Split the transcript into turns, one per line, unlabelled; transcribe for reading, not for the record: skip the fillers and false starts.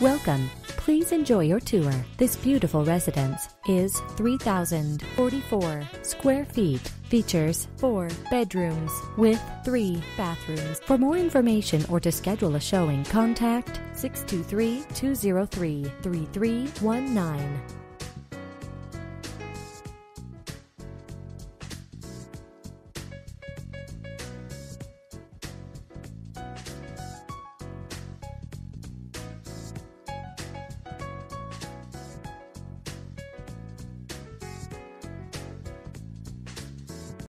Welcome. Please enjoy your tour. This beautiful residence is 3,044 square feet. Features 4 bedrooms with 3 bathrooms. For more information or to schedule a showing, contact 623-203-3319.